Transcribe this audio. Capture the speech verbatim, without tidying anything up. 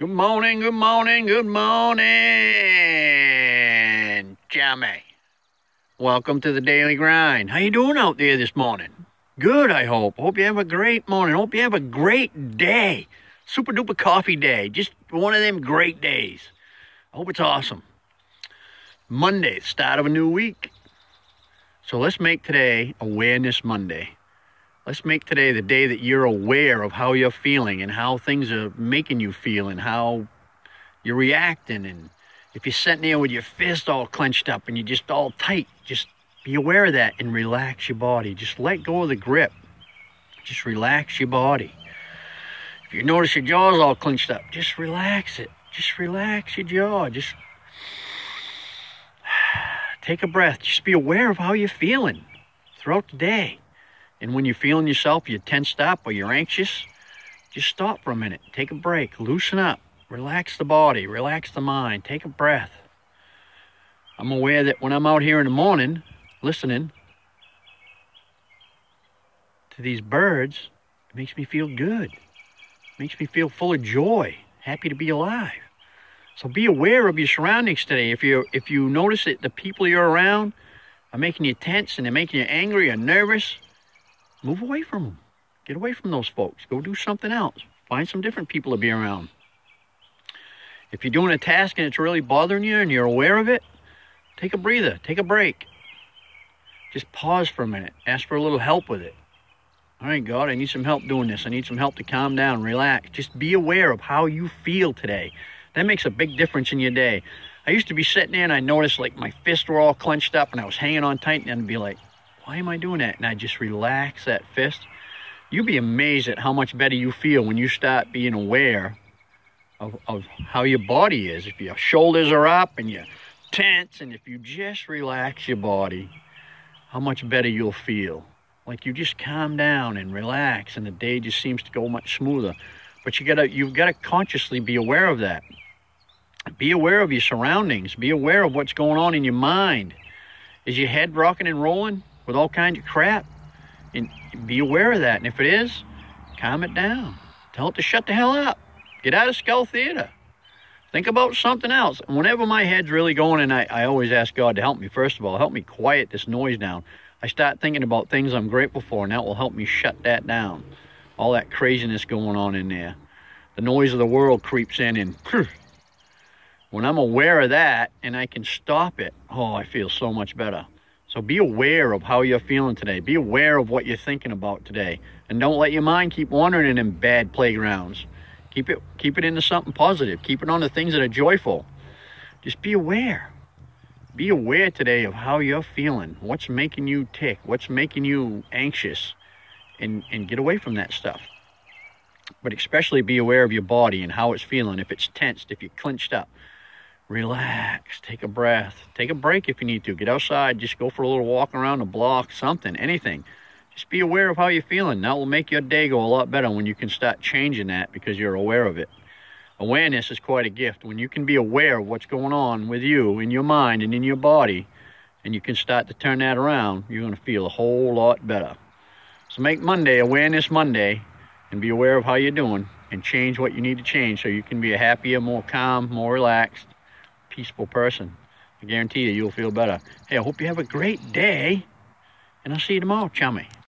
Good morning, good morning, good morning, Jamie. Welcome to the Daily Grind. How you doing out there this morning? Good, I hope. Hope you have a great morning. Hope you have a great day. Super duper coffee day. Just one of them great days. I hope it's awesome. Monday, start of a new week. So let's make today Awareness Monday. Let's make today the day that you're aware of how you're feeling and how things are making you feel and how you're reacting. And if you're sitting there with your fist all clenched up and you're just all tight, just be aware of that and relax your body. Just let go of the grip. Just relax your body. If you notice your jaw's all clenched up, just relax it. Just relax your jaw. Just take a breath. Just be aware of how you're feeling throughout the day. And when you're feeling yourself, you're tensed up or you're anxious, just stop for a minute. Take a break. Loosen up. Relax the body. Relax the mind. Take a breath. I'm aware that when I'm out here in the morning listening to these birds, it makes me feel good. It makes me feel full of joy, happy to be alive. So be aware of your surroundings today. If you if you notice that the people you're around are making you tense and they're making you angry or nervous, move away from them. Get away from those folks. Go do something else. Find some different people to be around. If you're doing a task and it's really bothering you and you're aware of it, take a breather. Take a break. Just pause for a minute. Ask for a little help with it. All right, God, I need some help doing this. I need some help to calm down, relax. Just be aware of how you feel today. That makes a big difference in your day. I used to be sitting there and I noticed like my fists were all clenched up and I was hanging on tight, and I'd be like, why am I doing that? And I just relax that fist. You'll be amazed at how much better you feel when you start being aware of, of how your body is. If your shoulders are up and you're tense, and if you just relax your body, how much better you'll feel. Like you just calm down and relax, and the day just seems to go much smoother. But you gotta, you've got to consciously be aware of that. Be aware of your surroundings. Be aware of what's going on in your mind. Is your head rocking and rolling with all kinds of crap? And be aware of that. And if it is, calm it down. Tell it to shut the hell up. Get out of skull theater. Think about something else. And whenever my head's really going, and I, I always ask God to help me, first of all, help me quiet this noise down. I start thinking about things I'm grateful for, and that will help me shut that down. All that craziness going on in there. The noise of the world creeps in, and when I'm aware of that and I can stop it, oh, I feel so much better. So be aware of how you're feeling today. Be aware of what you're thinking about today. And don't let your mind keep wandering in them bad playgrounds. Keep it, keep it into something positive. Keep it on the things that are joyful. Just be aware. Be aware today of how you're feeling. What's making you tick? What's making you anxious? And, and get away from that stuff. But especially be aware of your body and how it's feeling. If it's tensed, if you're clenched up. Relax, take a breath, take a break if you need to. Get outside, just go for a little walk around the block, something, anything. Just be aware of how you're feeling. That will make your day go a lot better when you can start changing that because you're aware of it. Awareness is quite a gift. When you can be aware of what's going on with you, in your mind and in your body, and you can start to turn that around, you're going to feel a whole lot better. So make Monday Awareness Monday and be aware of how you're doing and change what you need to change so you can be a happier, more calm, more relaxed, peaceful person. I guarantee you, you'll feel better. Hey, I hope you have a great day, and I'll see you tomorrow, chummy.